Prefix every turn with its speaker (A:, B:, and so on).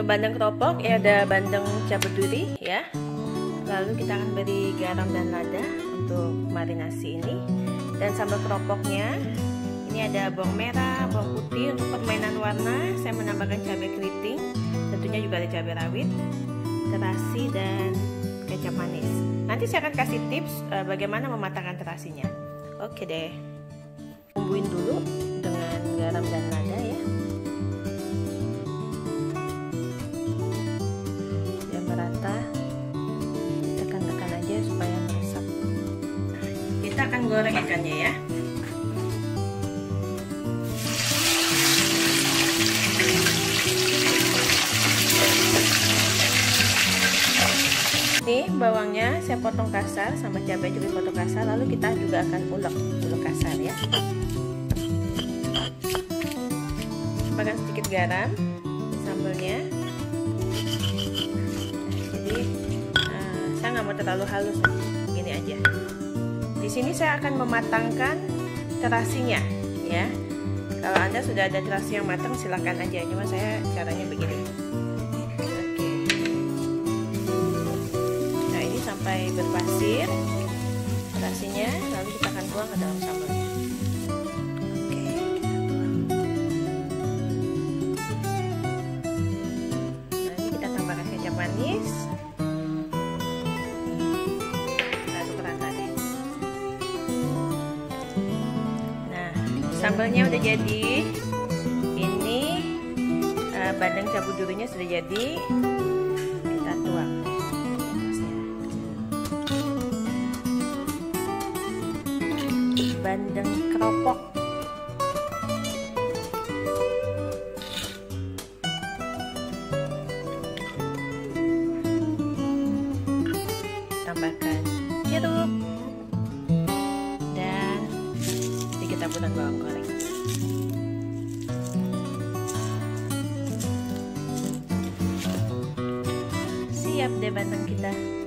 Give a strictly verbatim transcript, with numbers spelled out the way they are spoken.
A: Untuk bandeng keropok ya ada bandeng cabai duri ya. Lalu kita akan beri garam dan lada untuk marinasi ini. Dan sambal keropoknya ini ada bawang merah, bawang putih. Untuk permainan warna saya menambahkan cabai keriting, tentunya juga ada cabai rawit, terasi dan kecap manis. Nanti saya akan kasih tips uh, bagaimana mematangkan terasinya. Oke deh, bumbuin dulu dengan garam dan lada ya. Biar merata, tekan-tekan aja supaya meresap. Kita akan goreng ikannya ya. Ini bawangnya saya potong kasar, sama cabai juga potong kasar. Lalu kita juga akan ulek ulek kasar ya. Tambahkan sedikit garam di sambalnya. Jadi uh, saya nggak mau terlalu halus, gini aja. Di sini saya akan mematangkan terasinya ya. Kalau Anda sudah ada terasi yang matang silahkan aja. Cuma saya caranya begini. Sampai berpasir terasinya, lalu kita akan tuang ke dalam sambalnya. Oke, kita tuang. Nah, ini kita tambahkan kecap manis. Kita aduk rata deh. Nah, sambalnya udah jadi. Ini uh, bandeng cabai durinya sudah jadi. Kita tuang. Bandeng keropok. Tambahkan jeruk dan sedikit taburan bawang goreng. Siap deh bandeng kita.